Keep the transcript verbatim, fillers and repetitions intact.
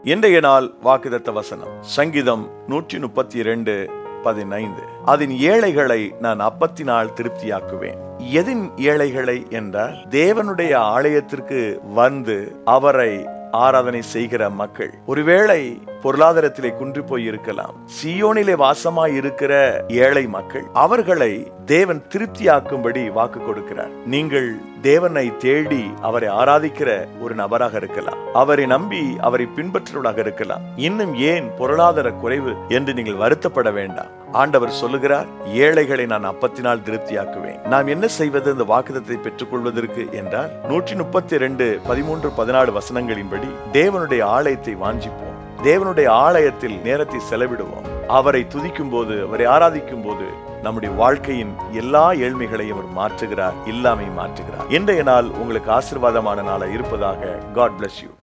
இன்றைய நாள் வாக்குத்தத்த வசனம் சங்கீதம் நூற்றி முப்பத்தி இரண்டு பதினைந்து. அதன் ஏழைகளை நான் அப்பத்தினால் திருப்தியாக்குவேன். எதின் ஏழைகளை என்றால் தேவனுடைய ஆலயத்திற்கு வந்து அவரை ஆராதனை செய்கிற மக்கள். ஒருவேளை பொருளாதாரத்திலே குன்றி போய் இருக்கலாம். சியோனிலே வாசமாய் இருக்கிற ஏழை மக்கள், அவர்களை தேவன் திருப்தியாக்கும்படி வாக்கு கொடுக்கிறார். நீங்கள் தேவனை தேடி அவரை ஆராதிக்கிற ஒரு நபராக இருக்கலாம், அவரை நம்பி அவரை பின்பற்றுவதாக இருக்கலாம். இன்னும் ஏன் பொருளாதார குறைவு என்று நீங்கள் வருத்தப்பட வேண்டாம். ஆண்டவர் சொல்லுகிறார், ஏழைகளை நான் அப்பத்தினால் திருப்தியாக்குவேன். நாம் என்ன செய்வது இந்த வாக்குத்தத்தை பெற்றுக் கொள்வதற்கு என்றால், நூற்றி முப்பத்தி இரண்டு பதிமூன்று பதினாலு வசனங்களின்படி தேவனுடைய ஆலயத்தை வாஞ்சிப்போம். தேவனுடைய ஆலயத்தில் நேரத்தை செலவிடுவோம். அவரை துதிக்கும் போது, அவரை ஆராதிக்கும் போது நம்முடைய வாழ்க்கையின் எல்லா ஏழ்மைகளையும் அவர் மாற்றுகிறார், இல்லாமை மாற்றுகிறார். இன்றைய நாள் உங்களுக்கு ஆசீர்வாதமான நாளாக இருப்பதாக. God bless you.